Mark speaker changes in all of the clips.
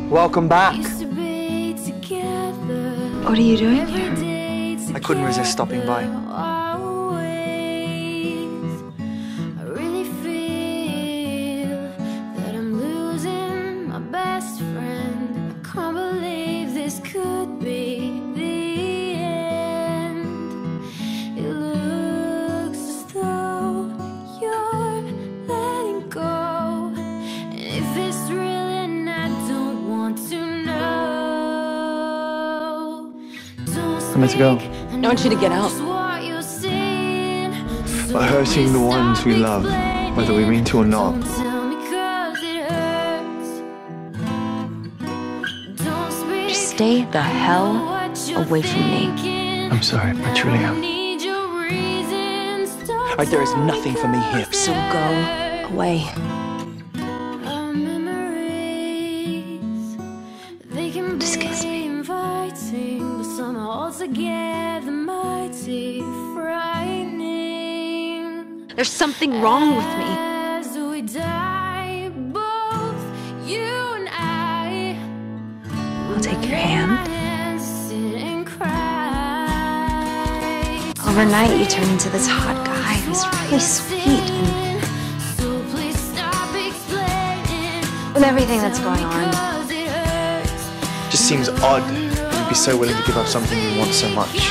Speaker 1: Welcome back.
Speaker 2: What are you doing here?
Speaker 1: I couldn't resist stopping by. I'm meant to go.
Speaker 2: I want you to get out.
Speaker 1: By hurting the ones we love, whether we mean to or not.
Speaker 2: Just stay the hell away from me.
Speaker 1: I'm sorry, I truly am. There is nothing for me here.
Speaker 2: So go away. Just kiss me. There's something wrong with me. I'll take your hand. Overnight, you turn into this hot guy who's really sweet, and with everything that's going on,
Speaker 1: It just seems odd that you'd be so willing to give up something you want so much.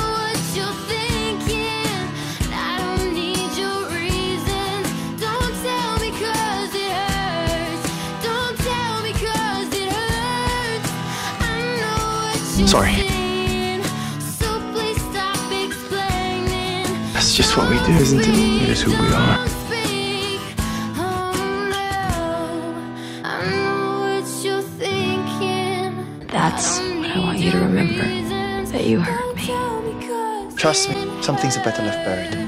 Speaker 1: Sorry. That's just what we do, isn't it? It is who we are.
Speaker 2: that's what I want you to remember, that you hurt me.
Speaker 1: Trust me, some things are better left buried.